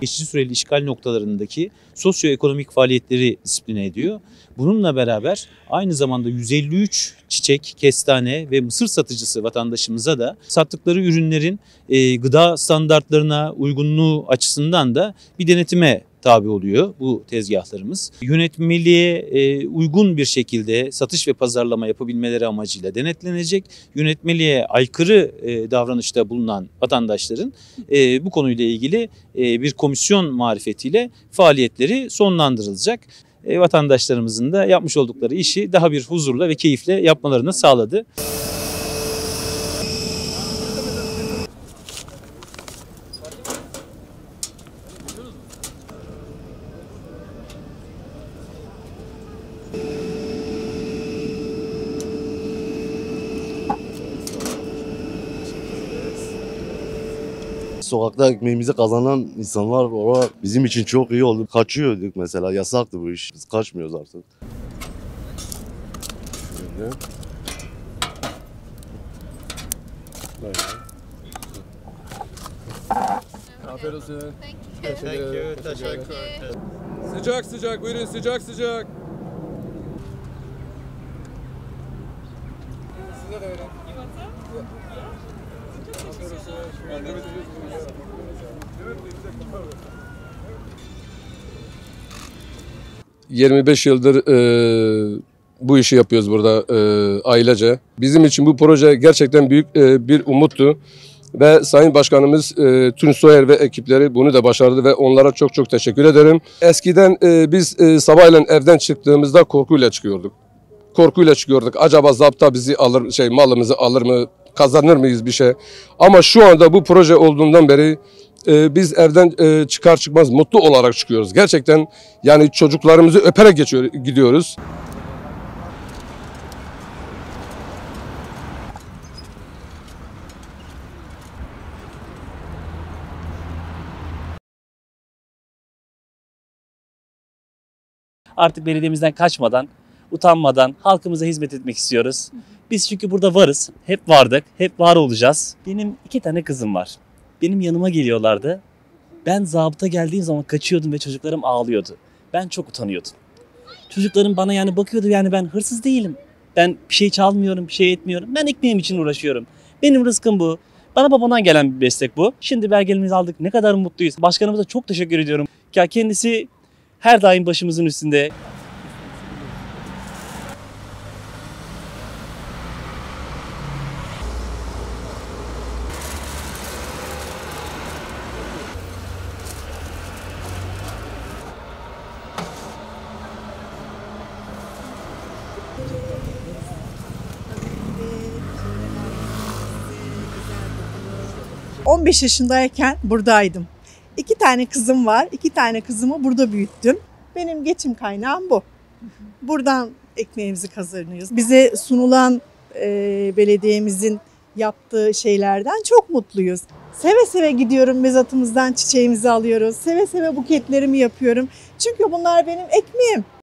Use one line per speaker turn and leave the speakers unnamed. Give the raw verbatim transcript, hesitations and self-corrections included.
Geçici süreli işgal noktalarındaki sosyoekonomik faaliyetleri disipline ediyor. Bununla beraber aynı zamanda yüz elli üç çiçek, kestane ve mısır satıcısı vatandaşımıza da sattıkları ürünlerin e, gıda standartlarına uygunluğu açısından da bir denetime tabi oluyor bu tezgahlarımız. Yönetmeliğe e, uygun bir şekilde satış ve pazarlama yapabilmeleri amacıyla denetlenecek. Yönetmeliğe aykırı e, davranışta bulunan vatandaşların e, bu konuyla ilgili e, bir komisyon marifetiyle faaliyetleri sonlandırılacak. E, vatandaşlarımızın da yapmış oldukları işi daha bir huzurla ve keyifle yapmalarını sağladı.
Sokakta ekmeğimizi kazanan insanlar olarak bizim için çok iyi oldu. Kaçıyorduk mesela, yasaktı bu iş. Biz kaçmıyoruz artık. Böyle. Böyle.
Afiyet olsun.
Thank you. Teşekkür ederim.
Sıcak sıcak buyurun, sıcak sıcak. Size de verin. yirmi beş yıldır e, bu işi yapıyoruz burada e, ailece. Bizim için bu proje gerçekten büyük e, bir umuttu. Ve Sayın Başkanımız e, Tunç Soyer ve ekipleri bunu da başardı ve onlara çok çok teşekkür ederim. Eskiden e, biz e, sabahleyin evden çıktığımızda korkuyla çıkıyorduk. Korkuyla çıkıyorduk. Acaba zapta bizi alır, şey malımızı alır mı, kazanır mıyız bir şey? Ama şu anda bu proje olduğundan beri e, biz evden e, çıkar çıkmaz mutlu olarak çıkıyoruz. Gerçekten yani çocuklarımızı öperek geçiyor, gidiyoruz.
Artık belediyemizden kaçmadan, utanmadan halkımıza hizmet etmek istiyoruz. Biz çünkü burada varız, hep vardık, hep var olacağız. Benim iki tane kızım var. Benim yanıma geliyorlardı. Ben zabıta geldiğim zaman kaçıyordum ve çocuklarım ağlıyordu. Ben çok utanıyordum. Çocuklarım bana yani bakıyordu, yani ben hırsız değilim. Ben bir şey çalmıyorum, bir şey etmiyorum. Ben ekmeğim için uğraşıyorum. Benim rızkım bu. Bana babadan gelen bir meslek bu. Şimdi belgelerimizi aldık, ne kadar mutluyuz. Başkanımıza çok teşekkür ediyorum. Ya kendisi her daim başımızın üstünde.
on beş yaşındayken buradaydım. İki tane kızım var. İki tane kızımı burada büyüttüm. Benim geçim kaynağım bu. Buradan ekmeğimizi kazanıyoruz. Bize sunulan e, belediyemizin yaptığı şeylerden çok mutluyuz. Seve seve gidiyorum, mezatımızdan çiçeğimizi alıyoruz. Seve seve buketlerimi yapıyorum. Çünkü bunlar benim ekmeğim.